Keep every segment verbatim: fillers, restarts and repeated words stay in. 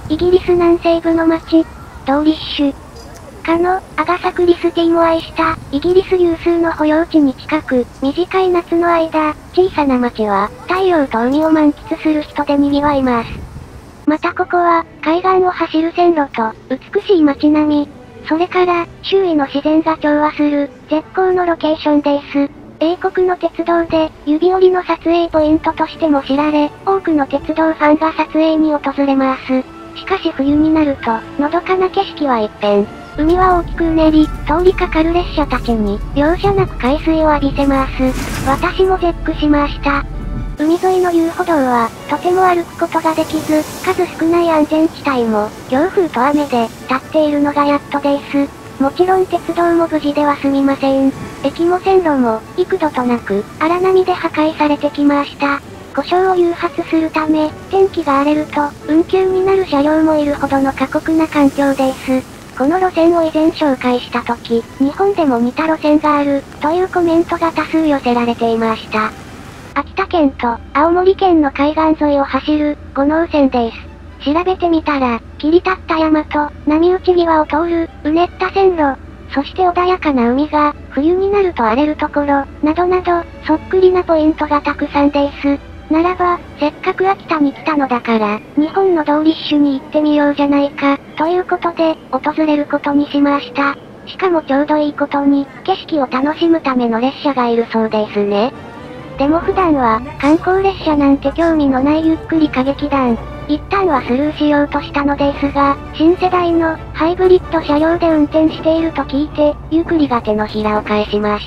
イギリス南西部の町、ドーリッシュ。かの、アガサ・クリスティも愛した、イギリス有数の保養地に近く、短い夏の間、小さな町は、太陽と海を満喫する人で賑わいます。またここは、海岸を走る線路と、美しい街並み、それから、周囲の自然が調和する、絶好のロケーションです。英国の鉄道で、指折りの撮影ポイントとしても知られ、多くの鉄道ファンが撮影に訪れます。しかし冬になると、のどかな景色は一変。海は大きくうねり、通りかかる列車たちに、容赦なく海水を浴びせます。私も絶句しました。海沿いの遊歩道は、とても歩くことができず、数少ない安全地帯も、強風と雨で、立っているのがやっとです。もちろん鉄道も無事では済みません。駅も線路も、幾度となく、荒波で破壊されてきました。故障を誘発するため、天気が荒れると、運休になる車両もいるほどの過酷な環境です。この路線を以前紹介した時、日本でも似た路線がある、というコメントが多数寄せられていました。秋田県と青森県の海岸沿いを走る、五能線です。調べてみたら、切り立った山と、波打ち際を通る、うねった線路、そして穏やかな海が、冬になると荒れるところ、などなど、そっくりなポイントがたくさんです。ならば、せっかく秋田に来たのだから、日本のドーリッシュに行ってみようじゃないか、ということで、訪れることにしました。しかもちょうどいいことに、景色を楽しむための列車がいるそうですね。でも普段は、観光列車なんて興味のないゆっくり歌劇団。一旦はスルーしようとしたのですが、新世代の、ハイブリッド車両で運転していると聞いて、ゆっくりが手のひらを返しました。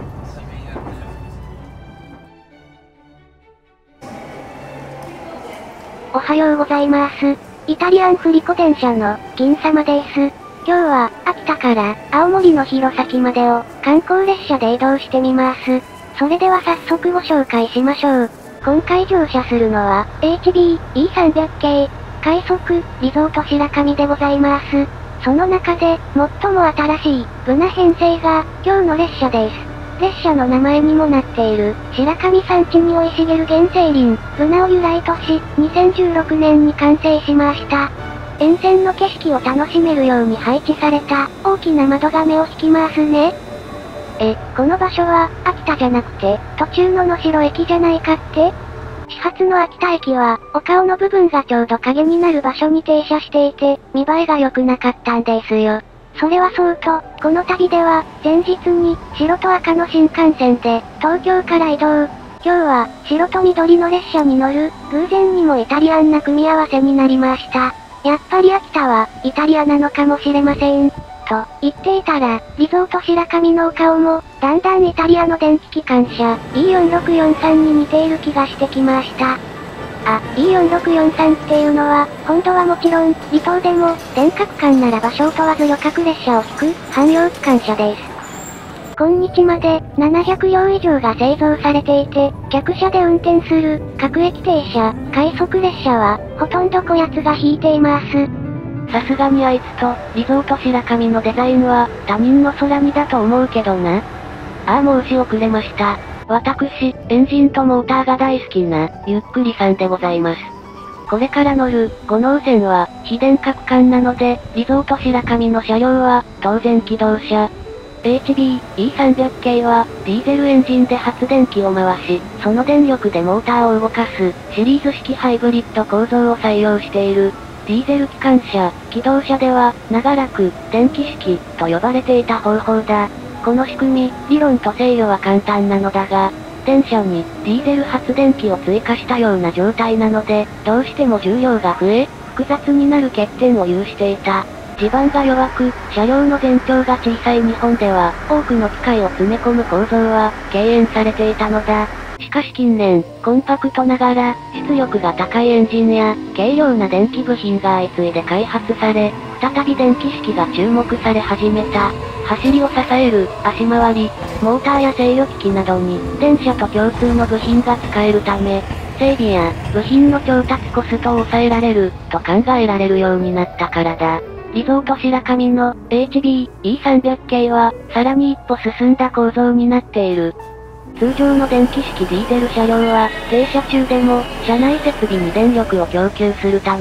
おはようございます。イタリアン振り子電車の、銀様です。今日は、秋田から、青森の弘前までを、観光列車で移動してみます。それでは早速ご紹介しましょう。今回乗車するのは、エイチビーイーさんびゃく 系、快速、リゾート白神でございます。その中で、最も新しい、ブナ編成が、今日の列車です。列車の名前にもなっている、白神山地に生い茂る原生林、ブナを由来とし、にせんじゅうろくねんに完成しました。沿線の景色を楽しめるように配置された、大きな窓が目を引きますね。え、この場所は、秋田じゃなくて、途中の能代駅じゃないかって？始発の秋田駅は、お顔の部分がちょうど影になる場所に停車していて、見栄えが良くなかったんですよ。それはそうと、この旅では、前日に、白と赤の新幹線で、東京から移動。今日は、白と緑の列車に乗る、偶然にもイタリアンな組み合わせになりました。やっぱり秋田は、イタリアなのかもしれません。と、言っていたら、リゾート白神のお顔も、だんだんイタリアの電気機関車、イーよんろくよんさん に似ている気がしてきました。あ、イーよんろくよんさん っていうのは、本土はもちろん、離島でも、電化区間なら場所を問わず旅客列車を引く、汎用機関車です。今日まで、ななひゃくりょう以上が製造されていて、客車で運転する、各駅停車、快速列車は、ほとんどこやつが引いています。 さすがにあいつと、リゾート白神のデザインは、他人の空似だと思うけどな。ああ申し遅れました。私、エンジンとモーターが大好きな、ゆっくりさんでございます。これから乗る、五能線は、非電化区間なので、リゾート白神の車両は、当然気動車。エイチビーイーさんびゃく 系は、ディーゼルエンジンで発電機を回し、その電力でモーターを動かす、シリーズ式ハイブリッド構造を採用している。ディーゼル機関車、気動車では、長らく、電気式、と呼ばれていた方法だ。この仕組み、理論と制御は簡単なのだが、電車に、ディーゼル発電機を追加したような状態なので、どうしても重量が増え、複雑になる欠点を有していた。地盤が弱く、車両の全長が小さい日本では、多くの機械を詰め込む構造は、敬遠されていたのだ。しかし近年、コンパクトながら、出力が高いエンジンや、軽量な電気部品が相次いで開発され、再び電気式が注目され始めた。走りを支える、足回り、モーターや制御機器などに、電車と共通の部品が使えるため、整備や、部品の調達コストを抑えられる、と考えられるようになったからだ。リゾート白神の エイチビーイーさんびゃく 系は、さらに一歩進んだ構造になっている。通常の電気式ディーゼル車両は、停車中でも、車内設備に電力を供給するため、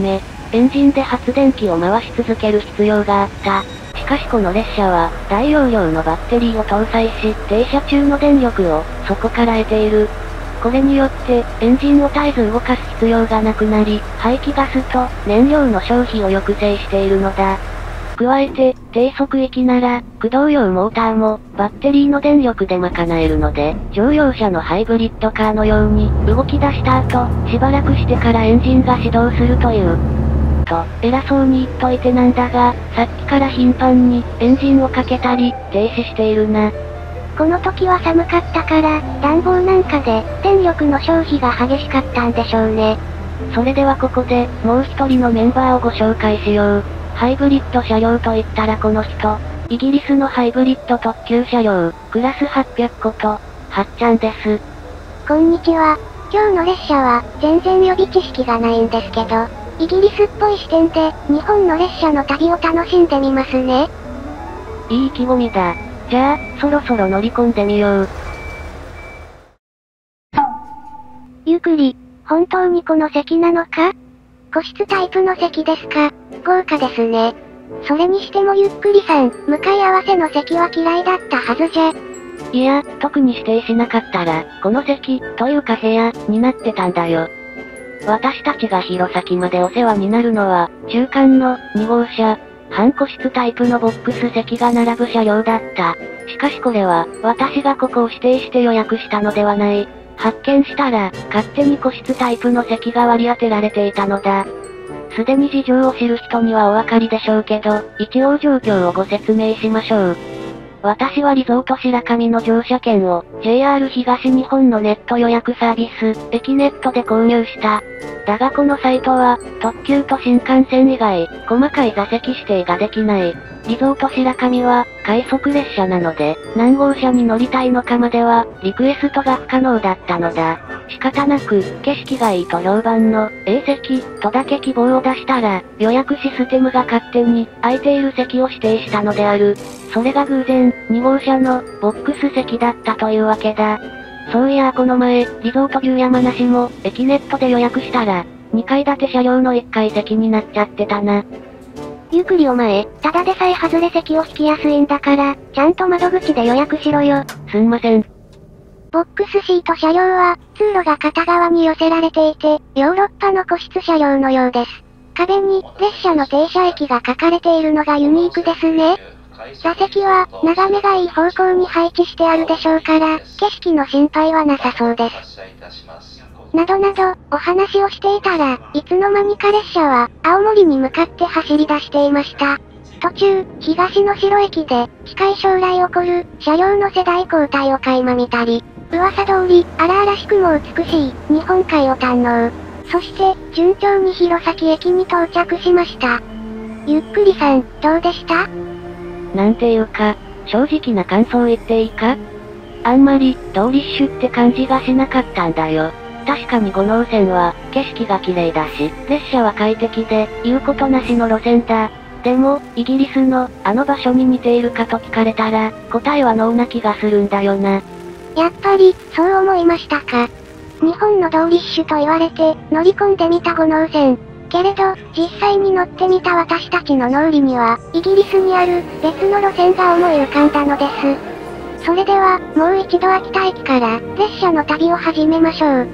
エンジンで発電機を回し続ける必要があった。しかしこの列車は、大容量のバッテリーを搭載し、停車中の電力を、そこから得ている。これによって、エンジンを絶えず動かす必要がなくなり、排気ガスと燃料の消費を抑制しているのだ。加えて、低速域なら、駆動用モーターも、バッテリーの電力で賄えるので、乗用車のハイブリッドカーのように、動き出した後、しばらくしてからエンジンが始動するという。と、偉そうに言っといてなんだが、さっきから頻繁に、エンジンをかけたり、停止しているな。 この時は寒かったから、暖房なんかで、電力の消費が激しかったんでしょうね。 それではここで、もう一人のメンバーをご紹介しよう。ハイブリッド車両と言ったらこの人。イギリスのハイブリッド特急車両、クラスはっぴゃくこと、はっちゃんです。 こんにちは。今日の列車は、全然予備知識がないんですけど、イギリスっぽい視点で、日本の列車の旅を楽しんでみますね。 いい意気込みだ。じゃあ、そろそろ乗り込んでみよう。 ゆっくり、本当にこの席なのか？個室タイプの席ですか？豪華ですね。それにしてもゆっくりさん、向かい合わせの席は嫌いだったはずじゃ。 いや、特に指定しなかったら、この席、というか部屋、になってたんだよ。私たちが弘前までお世話になるのは、中間の、に号車、半個室タイプのボックス席が並ぶ車両だった。しかしこれは、私がここを指定して予約したのではない。発見したら、勝手に個室タイプの席が割り当てられていたのだ。すでに事情を知る人にはお分かりでしょうけど、一応状況をご説明しましょう。私はリゾート白神の乗車券を ジェイアール 東日本のネット予約サービス、エキネットで購入した。だがこのサイトは、特急と新幹線以外、細かい座席指定ができない。リゾート白神は、快速列車なので、何号車に乗りたいのかまでは、リクエストが不可能だったのだ。仕方なく、景色がいいと評判の エー 席とだけ希望を出したら、予約システムが勝手に空いている席を指定したのである。それが偶然、に号車のボックス席だったというわけだ。そういやこの前、リゾート牛山梨も、エキネットで予約したら、にかい建て車両のいっかい席になっちゃってたな。 ゆっくりお前、ただでさえ外れ席を引きやすいんだから、ちゃんと窓口で予約しろよ。 すんません。 ボックスシート車両は、通路が片側に寄せられていて、ヨーロッパの個室車両のようです。壁に、列車の停車駅が書かれているのがユニークですね。座席は、眺めがいい方向に配置してあるでしょうから、景色の心配はなさそうです。などなど、お話をしていたら、いつの間にか列車は、青森に向かって走り出していました。途中、東の城駅で、近い将来起こる、車両の世代交代を垣間見たり、噂通り、荒々しくも美しい、日本海を堪能。そして、順調に弘前駅に到着しました。ゆっくりさん、どうでした？ なんていうか、正直な感想言っていいか？あんまり、ドーリッシュって感じがしなかったんだよ。確かに五能線は、景色が綺麗だし、列車は快適で、言うことなしの路線だ。でも、イギリスの、あの場所に似ているかと聞かれたら、答えはノーな気がするんだよな。 やっぱり、そう思いましたか。日本のドーリッシュと言われて、乗り込んでみた五能線。けれど、実際に乗ってみた私たちの脳裏には、イギリスにある、別の路線が思い浮かんだのです。それでは、もう一度秋田駅から、列車の旅を始めましょう。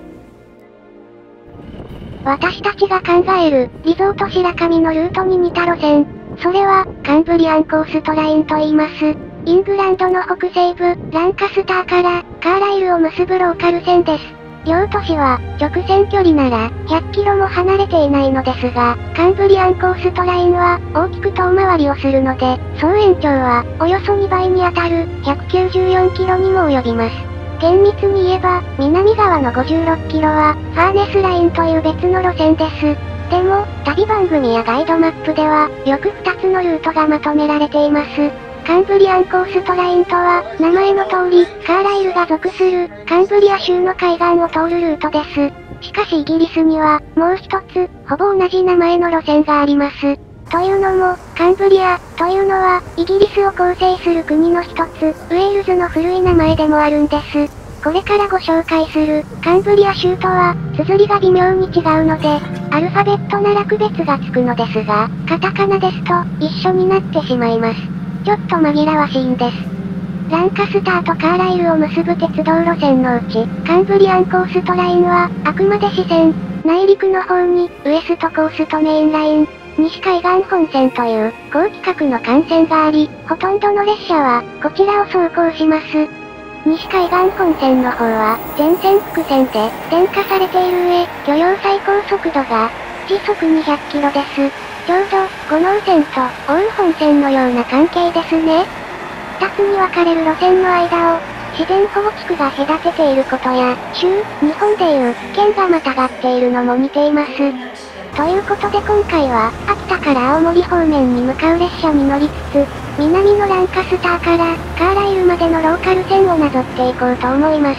私たちが考える、リゾート白神のルートに似た路線。それは、カンブリアンコーストラインと言います。イングランドの北西部、ランカスターから、カーライルを結ぶローカル線です。両都市は、直線距離なら、ひゃっキロも離れていないのですが、カンブリアンコーストラインは、大きく遠回りをするので、総延長は、およそにばいに当たる、ひゃくきゅうじゅうよんキロにも及びます。厳密に言えば、南側のごじゅうろっキロは、ファーネスラインという別の路線です。でも、旅番組やガイドマップでは、よくふたつのルートがまとめられています。カンブリアンコーストラインとは、名前の通り、カーライルが属する、カンブリア州の海岸を通るルートです。しかしイギリスには、もう一つ、ほぼ同じ名前の路線があります。というのも、カンブリア、というのは、イギリスを構成する国の一つ、ウェールズの古い名前でもあるんです。 これからご紹介する、カンブリア州とは、綴りが微妙に違うので、アルファベットなら区別がつくのですが、カタカナですと、一緒になってしまいます。ちょっと紛らわしいんです。ランカスターとカーライルを結ぶ鉄道路線のうち、カンブリアンコーストラインは、あくまで支線、内陸の方に、ウエストコーストメインライン、西海岸本線という、高規格の幹線があり、ほとんどの列車は、こちらを走行します。西海岸本線の方は、全線複線で、電化されている上、許容最高速度が、時速にひゃくキロです。ちょうど、五能線と、奥羽本線のような関係ですね。二つに分かれる路線の間を、自然保護地区が隔てていることや、州、日本でいう、県がまたがっているのも似ています。ということで今回は、秋田から青森方面に向かう列車に乗りつつ、南のランカスターから、カーライルまでのローカル線をなぞっていこうと思います。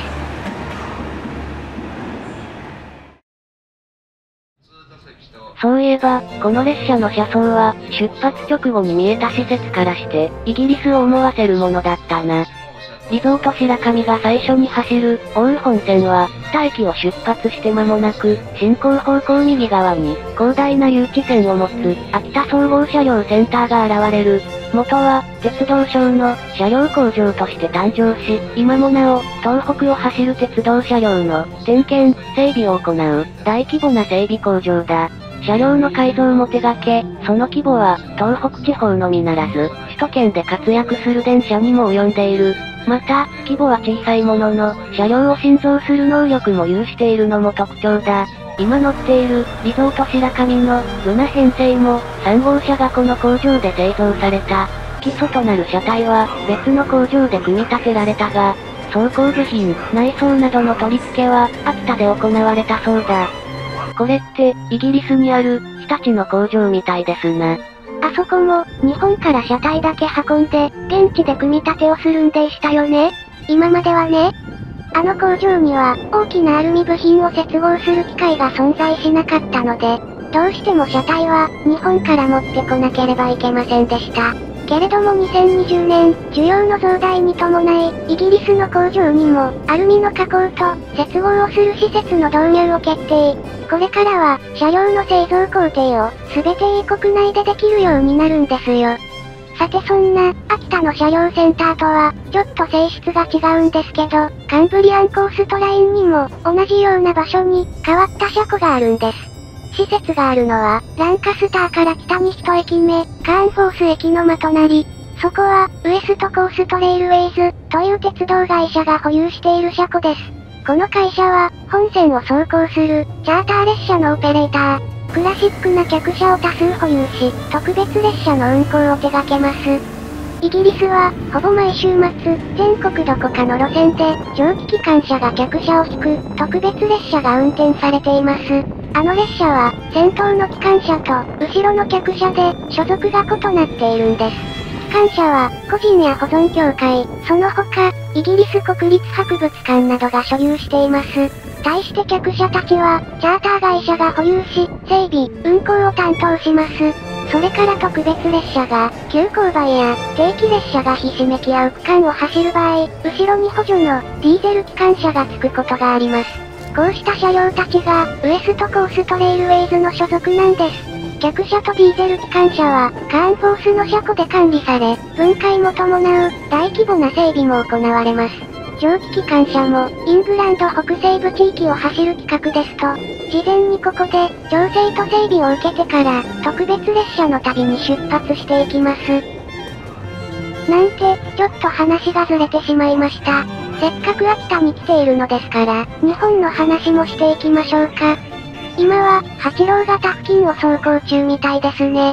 そういえば、この列車の車窓は、出発直後に見えた施設からして、イギリスを思わせるものだったな。リゾート白神が最初に走る、奥羽本線は、二駅を出発して間もなく、進行方向右側に、広大な誘致線を持つ、秋田総合車両センターが現れる。元は、鉄道省の、車両工場として誕生し、今もなお、東北を走る鉄道車両の、点検、整備を行う、大規模な整備工場だ。車両の改造も手掛け、その規模は、東北地方のみならず、首都圏で活躍する電車にも及んでいる。また、規模は小さいものの、車両を新造する能力も有しているのも特徴だ。今乗っている、リゾート白神の、ルナ編成も、さん号車がこの工場で製造された。基礎となる車体は、別の工場で組み立てられたが、走行部品、内装などの取り付けは、秋田で行われたそうだ。これって、イギリスにある、日立の工場みたいですな。 あそこも、日本から車体だけ運んで、現地で組み立てをするんでしたよね。今まではね。あの工場には、大きなアルミ部品を接合する機械が存在しなかったので、どうしても車体は、日本から持ってこなければいけませんでした。けれどもにせんにじゅうねん、需要の増大に伴い、イギリスの工場にも、アルミの加工と、接合をする施設の導入を決定。これからは、車両の製造工程を、すべて英国内でできるようになるんですよ。さてそんな、秋田の車両センターとは、ちょっと性質が違うんですけど、カンブリアンコーストラインにも、同じような場所に、変わった車庫があるんです。施設があるのは、ランカスターから北に一駅目、カーンフォース駅の間となり、そこは、ウエストコーストレイルウェイズ、という鉄道会社が保有している車庫です。この会社は、本線を走行する、チャーター列車のオペレーター。クラシックな客車を多数保有し、特別列車の運行を手掛けます。イギリスは、ほぼ毎週末、全国どこかの路線で、蒸気機関車が客車を引く、特別列車が運転されています。あの列車は、先頭の機関車と、後ろの客車で、所属が異なっているんです。機関車は、個人や保存協会、その他、イギリス国立博物館などが所有しています。対して客車たちは、チャーター会社が保有し、整備、運行を担当します。それから特別列車が、急勾配や、定期列車がひしめき合う区間を走る場合、後ろに補助の、ディーゼル機関車がつくことがあります。こうした車両たちが、ウエストコーストレイルウェイズの所属なんです。客車とディーゼル機関車は、カーンフォースの車庫で管理され、分解も伴う、大規模な整備も行われます。蒸気機関車も、イングランド北西部地域を走る企画ですと、事前にここで、調整と整備を受けてから、特別列車の旅に出発していきます。なんて、ちょっと話がずれてしまいました。せっかく秋田に来ているのですから、日本の話もしていきましょうか。今は、八郎潟付近を走行中みたいですね。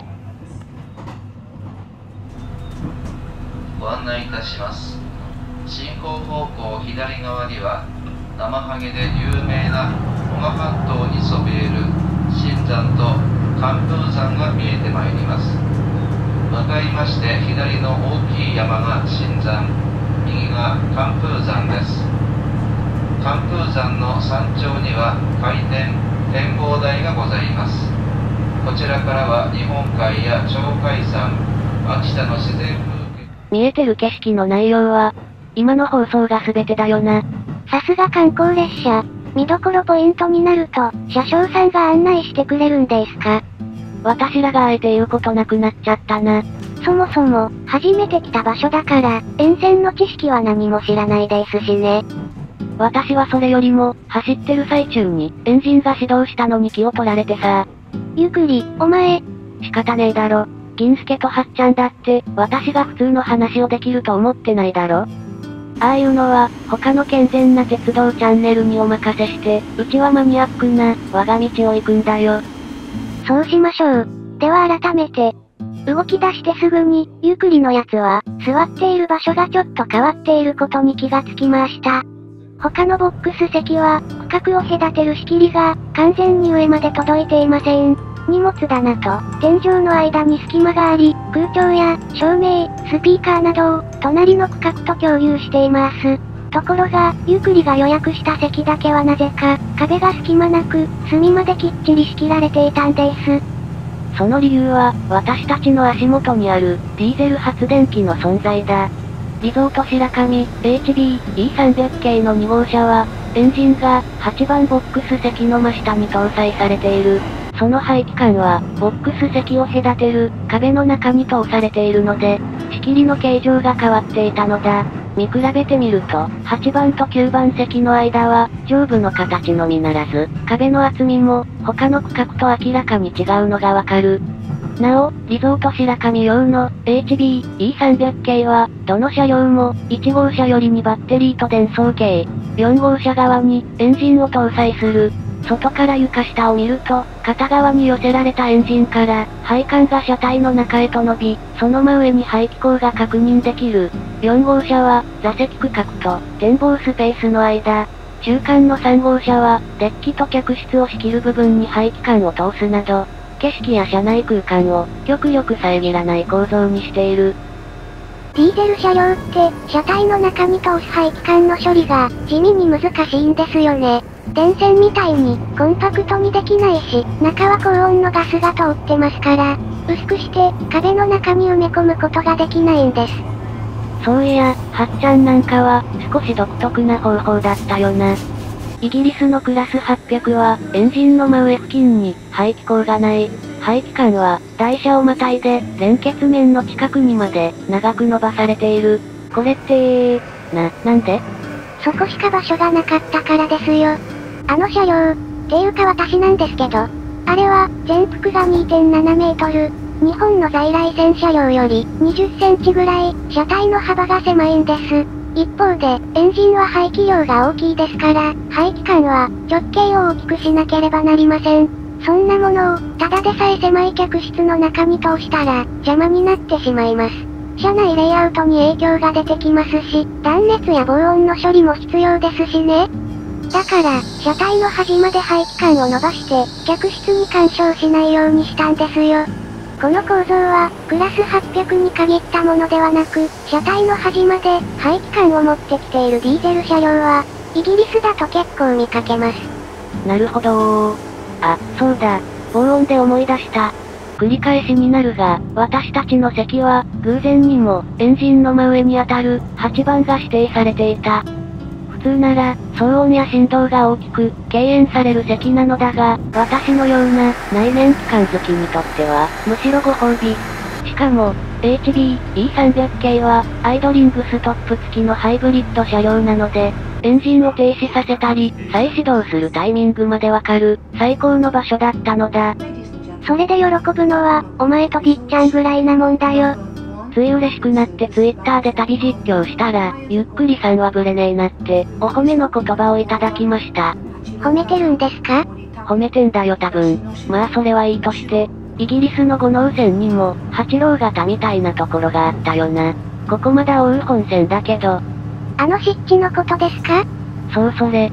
ご案内いたします。進行方向左側には、ナマハゲで有名な男鹿半島にそびえる新山と寒風山が見えてまいります。向かいまして左の大きい山が新山、右が寒風山です。寒風山の山頂には回転展望台がございます。こちらからは日本海や鳥海山、秋田の自然風景。 見えてる景色の内容は、今の放送が全てだよな。 さすが観光列車。見どころポイントになると、車掌さんが案内してくれるんですか？ 私らがあえて言うことなくなっちゃったな。 そもそも、初めて来た場所だから、沿線の知識は何も知らないですしね。 私はそれよりも、走ってる最中に、エンジンが始動したのに気を取られてさ。 ゆっくり、お前。 仕方ねえだろ。銀助とはっちゃんだって、私が普通の話をできると思ってないだろ。ああいうのは、他の健全な鉄道チャンネルにお任せして、うちはマニアックな、我が道を行くんだよ。 そうしましょう。では改めて。動き出してすぐに、ゆっくりのやつは、座っている場所がちょっと変わっていることに気がつきました。他のボックス席は、区画を隔てる仕切りが、完全に上まで届いていません。荷物棚と、天井の間に隙間があり、空調や、照明、スピーカーなどを、隣の区画と共有しています。ところが、ゆっくりが予約した席だけはなぜか、壁が隙間なく、隅まできっちり仕切られていたんです。 その理由は、私たちの足元にある、ディーゼル発電機の存在だ。リゾート白神 エイチビーイーさんびゃく 系のに号車は、エンジンがはちばんボックス席の真下に搭載されている。その排気管は、ボックス席を隔てる壁の中に通されているので、仕切りの形状が変わっていたのだ。見比べてみると、はちばんときゅうばん席の間は、上部の形のみならず、壁の厚みも、他の区画と明らかに違うのがわかる。なお、リゾート白神用の エイチビーイーさんびゃく 系は、どの車両もいち号車よりにバッテリーと電装系、よん号車側にエンジンを搭載する。外から床下を見ると、片側に寄せられたエンジンから、配管が車体の中へと伸び、その真上に排気口が確認できる。よん号車は、座席区画と展望スペースの間。中間のさん号車は、デッキと客室を仕切る部分に排気管を通すなど、景色や車内空間を極力遮らない構造にしている。 ディーゼル車両って、車体の中に通す排気管の処理が、地味に難しいんですよね。電線みたいに、コンパクトにできないし、中は高温のガスが通ってますから、薄くして、壁の中に埋め込むことができないんです。 そういや、はっちゃんなんかは、少し独特な方法だったよな。イギリスのクラスはっぴゃくは、エンジンの真上付近に、排気口がない。排気管は、台車をまたいで、連結面の近くにまで、長く伸ばされている。これって、な、なんで？ そこしか場所がなかったからですよ。あの車両、っていうか私なんですけど、あれは、全幅が にてんななメートル。日本の在来線車両よりにじゅっセンチぐらい、車体の幅が狭いんです。一方で、エンジンは排気量が大きいですから、排気管は、直径を大きくしなければなりません。そんなものを、ただでさえ狭い客室の中に通したら、邪魔になってしまいます。車内レイアウトに影響が出てきますし、断熱や防音の処理も必要ですしね。だから、車体の端まで排気管を伸ばして、客室に干渉しないようにしたんですよ。この構造は、クラスはっぴゃくに限ったものではなく、車体の端まで排気管を持ってきているディーゼル車両は、イギリスだと結構見かけます。 なるほどー。あ、そうだ。防音で思い出した。繰り返しになるが、私たちの席は、偶然にも、エンジンの真上にあたる、はちばんが指定されていた。普通なら、騒音や振動が大きく、敬遠される席なのだが、私のような、内燃機関好きにとっては、むしろご褒美。しかも、エイチビーイーさんびゃく 系は、アイドリングストップ付きのハイブリッド車両なので、エンジンを停止させたり、再始動するタイミングまでわかる、最高の場所だったのだ。 それで喜ぶのは、お前とディッちゃんぐらいなもんだよ。 つい嬉しくなってツイッターで旅実況したら、ゆっくりさんはぶれねえなって、お褒めの言葉をいただきました。 褒めてるんですか？ 褒めてんだよ多分。まあそれはいいとして、イギリスの五能線にも、八郎型みたいなところがあったよな。ここまだ奥羽本線だけど。 あの湿地のことですか？ そうそれ。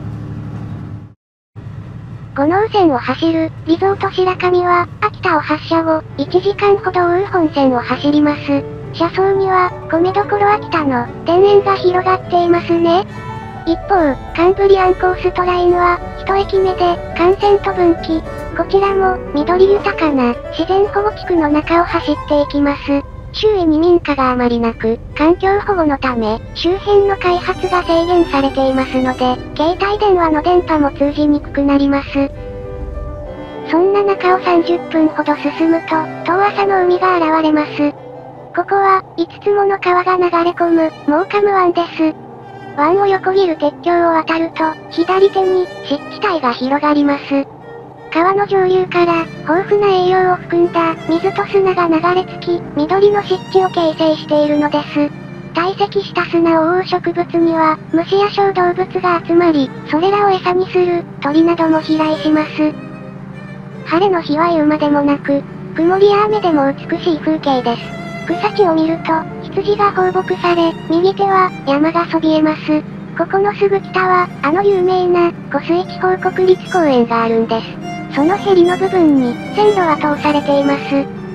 五能線を走る、リゾート白神は、秋田を発車後、いちじかんほど奥羽本線を走ります。車窓には、米どころ秋田の、田園が広がっていますね。一方、カンブリアンコーストラインは、一駅目で、幹線と分岐。こちらも、緑豊かな、自然保護地区の中を走っていきます。 周囲に民家があまりなく、環境保護のため、周辺の開発が制限されていますので、携帯電話の電波も通じにくくなります。そんな中をさんじゅっぷんほど進むと、遠浅の海が現れます。ここは、いつつもの川が流れ込む、モーカム湾です。湾を横切る鉄橋を渡ると、左手に、湿地帯が広がります。川の上流から、豊富な栄養を含んだ、水と砂が流れ着き、緑の湿地を形成しているのです。堆積した砂を覆う植物には、虫や小動物が集まり、それらを餌にする、鳥なども飛来します。晴れの日は言うまでもなく、曇りや雨でも美しい風景です。草地を見ると、羊が放牧され、右手は、山がそびえます。ここのすぐ北は、あの有名な、湖水地方国立公園があるんです。そのヘリの部分に、線路は通されています。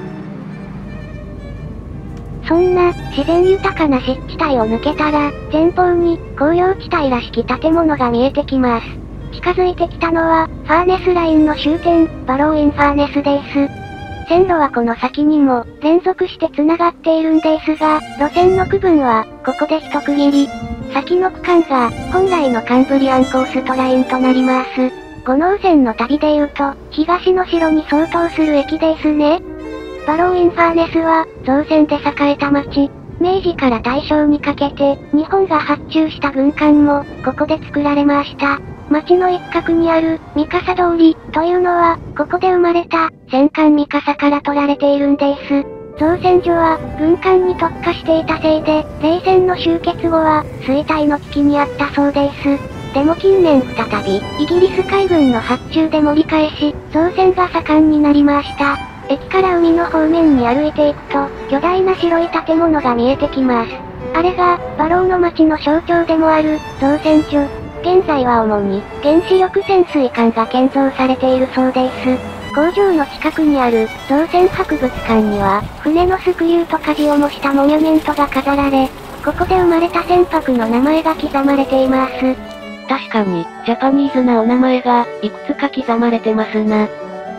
そんな、自然豊かな湿地帯を抜けたら、前方に、工業地帯らしき建物が見えてきます。近づいてきたのは、ファーネスラインの終点、バローインファーネスです。線路はこの先にも、連続して繋がっているんですが、路線の区分は、ここで一区切り。先の区間が、本来のカンブリアンコーストラインとなります。五能線の旅で言うと、東の城に相当する駅ですね。バローインファーネスは、造船で栄えた町。明治から大正にかけて、日本が発注した軍艦も、ここで作られました。町の一角にある、三笠通り、というのは、ここで生まれた、戦艦三笠から取られているんです。造船所は、軍艦に特化していたせいで、冷戦の終結後は、衰退の危機にあったそうです。でも近年再び、イギリス海軍の発注で盛り返し、造船が盛んになりました。駅から海の方面に歩いていくと、巨大な白い建物が見えてきます。あれが、バローの町の象徴でもある、造船所。現在は主に、原子力潜水艦が建造されているそうです。工場の近くにある、造船博物館には、船のスクリューと舵を模したモニュメントが飾られ、ここで生まれた船舶の名前が刻まれています。 確かに、ジャパニーズなお名前が、いくつか刻まれてますな。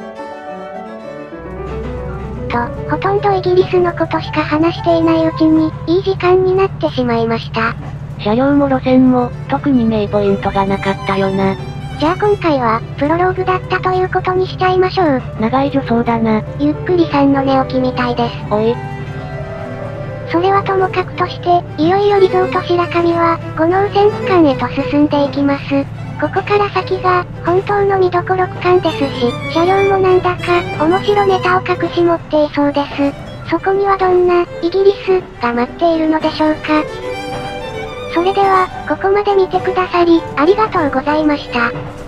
と、ほとんどイギリスのことしか話していないうちに、いい時間になってしまいました。 車両も路線も、特に名ポイントがなかったよな。 じゃあ今回は、プロローグだったということにしちゃいましょう。 長い助走だな。 ゆっくりさんの寝起きみたいです。 おい。 それはともかくとして、いよいよリゾート白神は、五能線区間へと進んでいきます。ここから先が、本当の見どころ区間ですし、車両もなんだか、面白ネタを隠し持っていそうです。そこにはどんな、イギリス、が待っているのでしょうか。それでは、ここまで見てくださり、ありがとうございました。